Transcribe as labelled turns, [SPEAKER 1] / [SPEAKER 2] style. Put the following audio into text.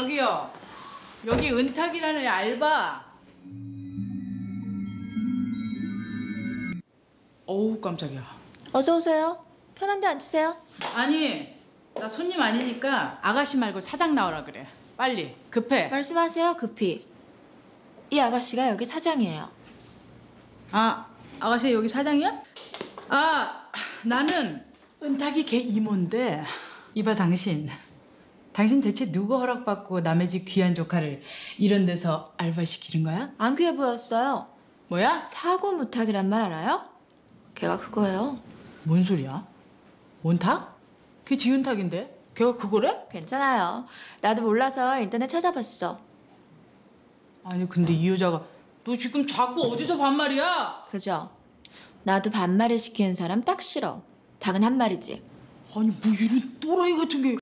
[SPEAKER 1] 저기요. 여기 은탁이라는 알바. 어우 깜짝이야.
[SPEAKER 2] 어서 오세요. 편한 데 앉으세요.
[SPEAKER 1] 아니 나 손님 아니니까 아가씨 말고 사장 나오라 그래. 빨리 급해.
[SPEAKER 2] 말씀하세요, 급히. 이 아가씨가 여기 사장이에요.
[SPEAKER 1] 아 아가씨 여기 사장이야? 아 나는 은탁이 걔 이모인데. 이봐 당신 대체 누구 허락받고 남의 집 귀한 조카를 이런 데서 알바시키는 거야?
[SPEAKER 2] 안 귀해 보였어요.
[SPEAKER 1] 뭐야?
[SPEAKER 2] 사고무탁이란 말 알아요? 걔가 그거예요.
[SPEAKER 1] 뭔 소리야? 원탁? 걔 지은탁인데? 걔가 그거래?
[SPEAKER 2] 괜찮아요. 나도 몰라서 인터넷 찾아봤어.
[SPEAKER 1] 아니 근데 이 여자가 너 지금 자꾸 어디서 반말이야?
[SPEAKER 2] 그죠? 나도 반말을 시키는 사람 딱 싫어. 닭은 한 마리지.
[SPEAKER 1] 아니 뭐 이런 또라이 같은 게.